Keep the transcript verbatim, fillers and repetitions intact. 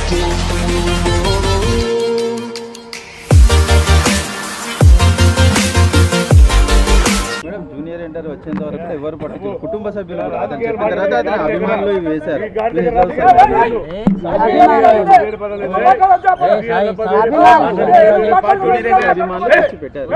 Junior inter వచ్చేంత వరకు ఎవరు పట్టుకు కుటుంబ సభ్యులు రాదని చెప్పిన తర్వాత అభిమానులు ఇవి వేశారు. అభిమానులు తెచ్చి పెట్టారు.